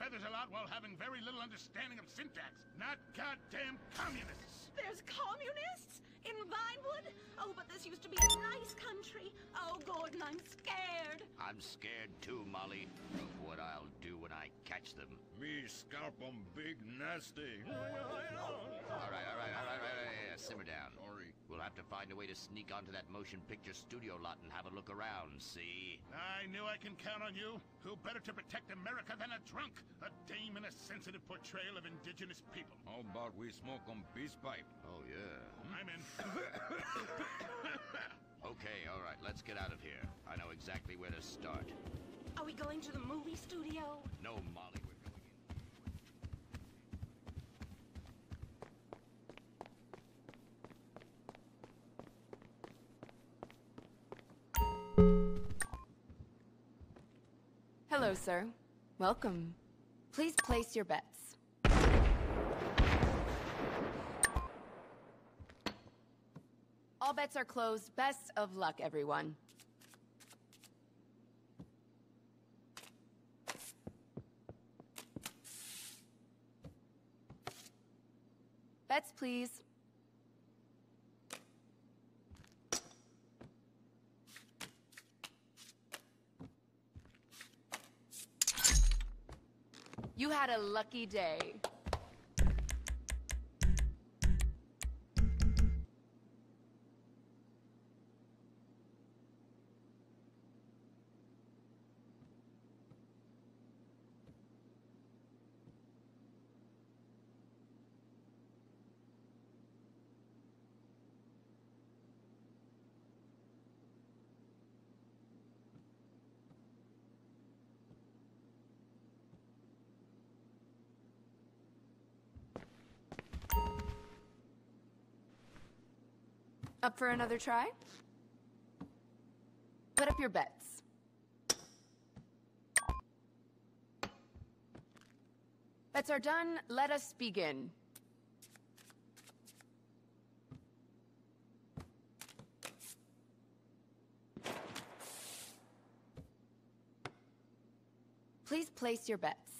feathers a lot while having very little understanding of syntax. Not goddamn communists. There's communists? In Vinewood? Oh, but this used to be a nice country. Oh, Gordon, I'm scared. I'm scared too, Molly, of what I'll do when I catch them. Me scalp 'em big nasty. All right. Simmer down. Sorry. We'll have to find a way to sneak onto that motion picture studio lot and have a look around, see? I knew I can count on you. Who better to protect America than a drunk? A dame in a sensitive portrayal of indigenous people. How about we smoke 'em peace pipe? Oh, yeah. I'm in. Okay, all right, let's get out of here. I know exactly where to start. Are we going to the movie studio? No, Molly, we're going in. Hello, sir. Welcome. Please place your bets. All bets are closed. Best of luck, everyone. Bets, please. You had a lucky day. Up for another try? Put up your bets. Bets are done. Let us begin. Please place your bets.